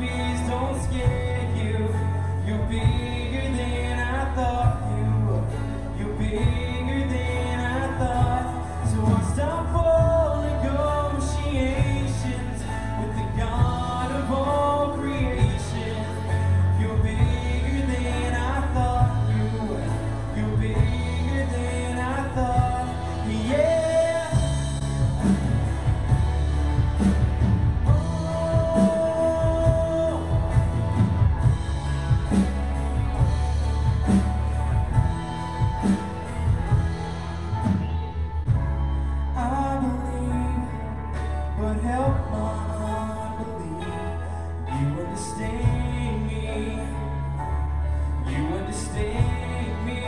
fears don't scare you. You're bigger than I thought you were. You're bigger than I thought. So I stop all negotiations with the God of all creation. You're bigger than I thought you were. You're bigger than I thought. Yeah. But help my unbelief. You understand me. You understand me.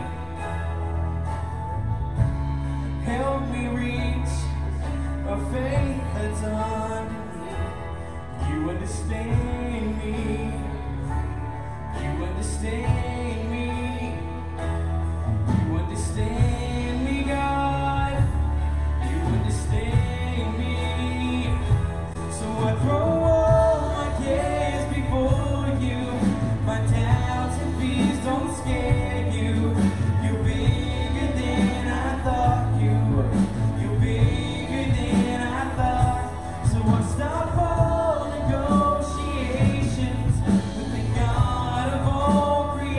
Help me reach a faith that's underneath. You understand me. You understand me. You understand me, God. You understand me. So I throw all my cares before you. My doubts and fears don't scare you. You're bigger than I thought you were. You're bigger than I thought. So I stop all negotiations with the God of all creation.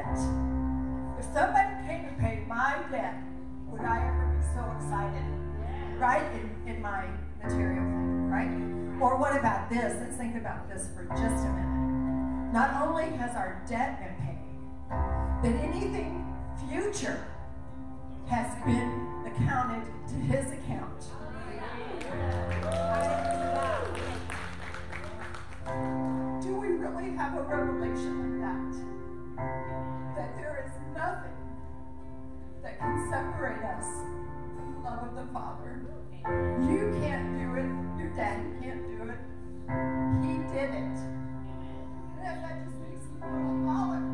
debt. If somebody came to pay my debt, would I ever be so excited? Right? In my material thing, right? Or what about this? Let's think about this for just a minute. Not only has our debt been paid, but anything future has been accounted to his account. Do we really have a revelation like that? That there is nothing that can separate us from the love of the Father. You can't do it. Your daddy can't do it. He did it. And that just makes me want to holler.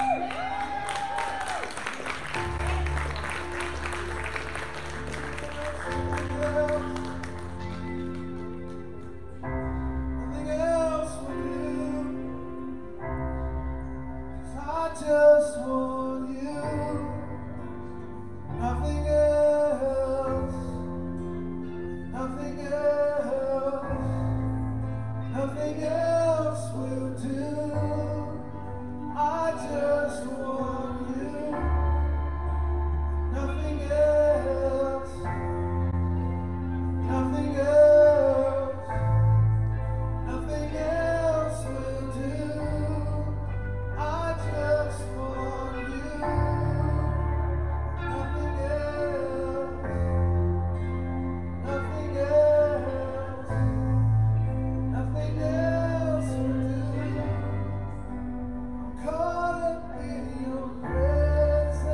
Nothing else will do, 'cause I just want you. Nothing else, nothing else, nothing else will do. I just want you. Nothing else, nothing else, nothing else will do. I just want you. Nothing else, nothing else, nothing else will do. I'm caught up in your presence.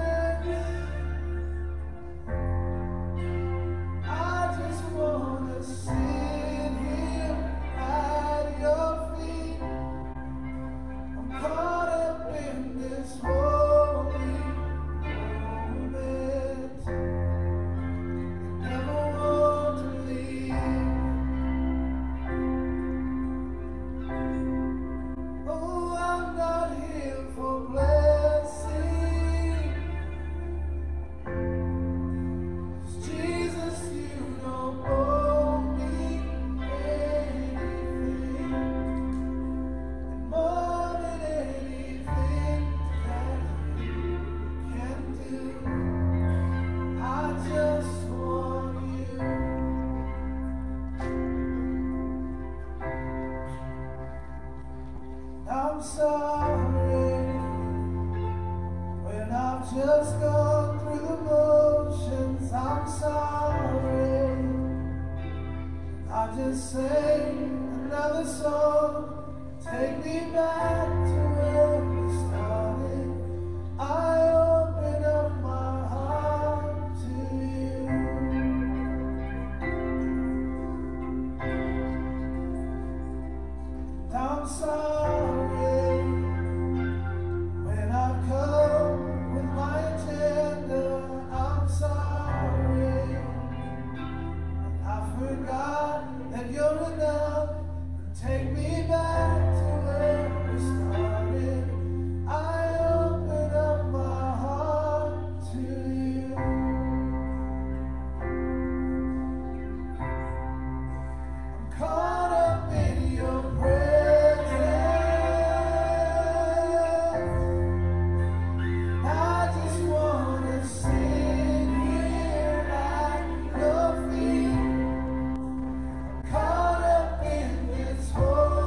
I just wanna sit here at your feet. I'm caught up in this holy moment. Never want to leave. Oh, I'm not here for blessing. 'Cause Jesus, you don't owe me anything. And more than anything that you can do, I just want you. I'm sorry when I've just gone through the motions. I'm sorry. I just sang another song. Take me back to where we started. I open up my heart to you. I'm sorry when I've come with my agenda. I'm sorry when I forgot that you're enough. Take me back to where we started. I open up my heart to you. I'm caught up in your presence. I just wanna sit here at your feet. I'm caught up in this whole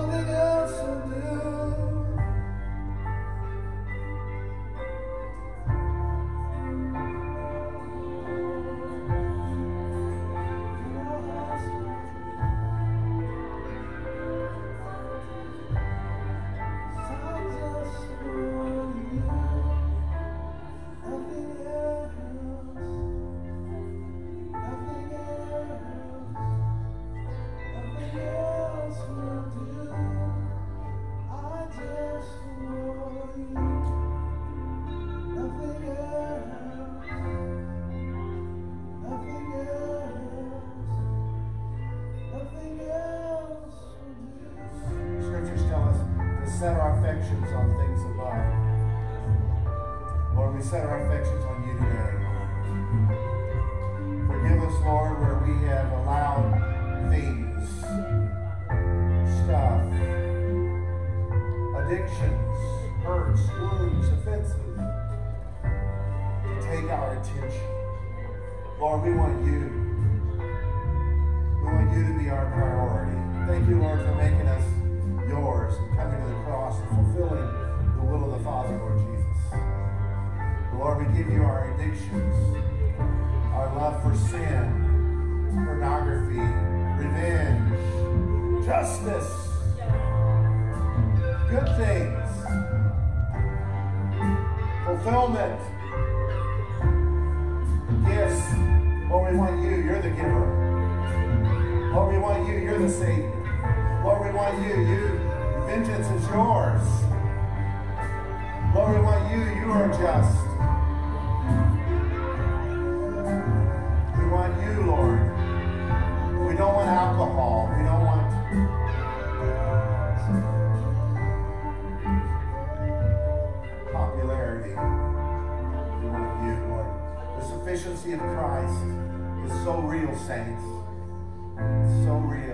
nothing else will do. Scriptures tell us to set our affections on things above. Lord, we set our affections on you today. Forgive us, Lord, where we have allowed things, stuff, addictions, hurts, wounds, offenses to take our attention. Lord, we want you. We want you to be our priority. Thank you, Lord, for making us yours and coming to the cross and fulfilling the will of the Father, Lord Jesus. Lord, we give you our addictions, our love for sin, pornography, revenge, justice, good things, fulfillment, gifts. Lord, we want you. You're the giver. Lord, we want you. You're the Savior. Lord, we want you. Vengeance is yours. Lord, we want you. You are just. We want you, Lord. We don't want alcohol. We don't want popularity. We want you, Lord. The sufficiency of Christ is so real, saints. It's so real.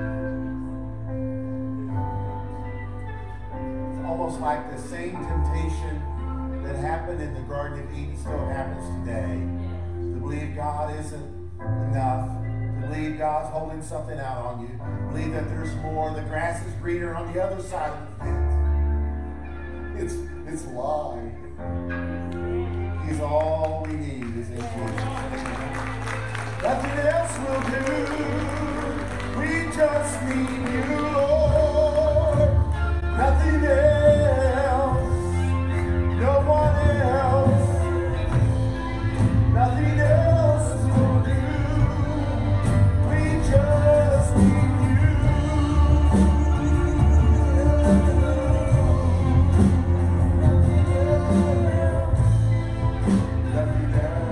Almost like the same temptation that happened in the Garden of Eden still happens today. To believe God isn't enough. To believe God's holding something out on you. Believe that there's more. The grass is greener on the other side of the fence. It's a lie. He's all we need is in Jesus. Nothing else will do. We just need you, Lord. Nothing else, no one else, nothing else will do. We just need you. Nothing else.